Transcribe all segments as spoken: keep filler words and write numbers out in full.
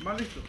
¿Va listo?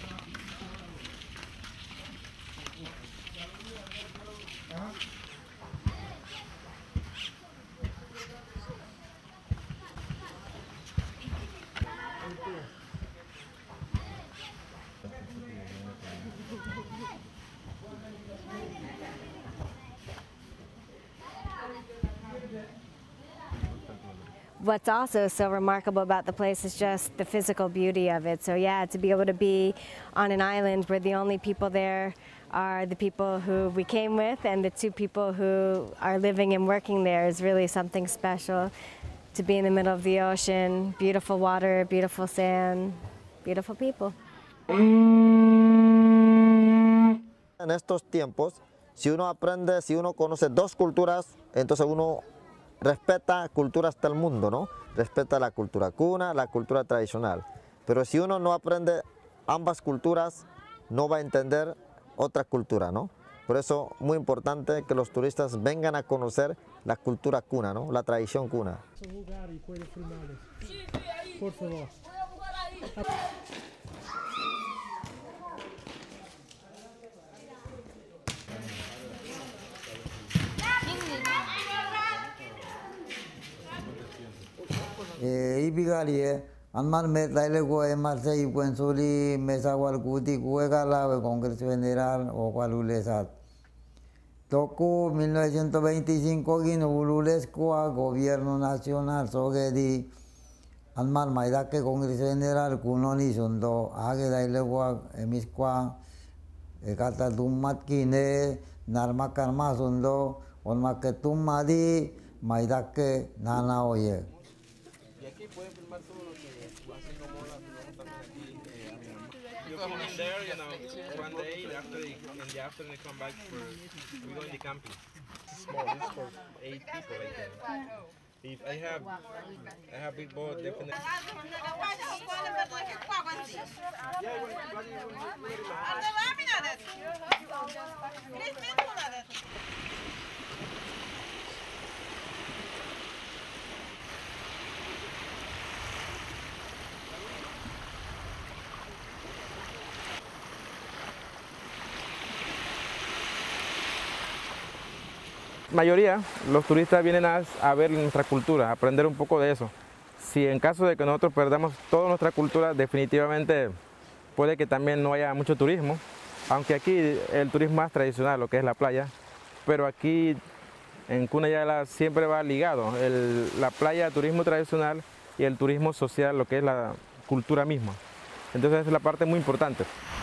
What's also so remarkable about the place is just the physical beauty of it. So yeah, to be able to be on an island where the only people there are the people who we came with and the two people who are living and working there is really something special. To be in the middle of the ocean, beautiful water, beautiful sand, beautiful people. En estos tiempos, si uno aprende, si uno conoce dos culturas, entonces uno respeta culturas del mundo, ¿no? Respeta la cultura cuna, la cultura tradicional. Pero si uno no aprende ambas culturas, no va a entender otra cultura, ¿no? Por eso, muy importante que los turistas vengan a conocer la cultura cuna, ¿no? La tradición cuna. Por favor. Ibigalie, Anmar Metlailego, Emarse y Puensuli, Mesagual Cuti, Cuegala, Congreso General o Cualulesat. Toku mil novecientos veinticinco, Guinululescoa, Gobierno Nacional, Sogedi, Anmar Maidake, Congreso General, Kunoni, Sundo, Agedailegua, Emisqua, Ekata Tumatkine, Narma Karma Sundo, Onmaketum Madi, Maidake, Nana Oye. Y aquí pueden filmar todo lo que hacen como la filmamos también aquí. You come in there, you know, one day after the, in the afternoon they come back for we go in the camping. It's small, it's for eight people right there. If I have I have big boat definitely. Mayoría, los turistas vienen a, a ver nuestra cultura, a aprender un poco de eso. Si en caso de que nosotros perdamos toda nuestra cultura, definitivamente puede que también no haya mucho turismo, aunque aquí el turismo más tradicional, lo que es la playa, pero aquí en Cunayala siempre va ligado el, la playa, el turismo tradicional y el turismo social, lo que es la cultura misma. Entonces es la parte muy importante.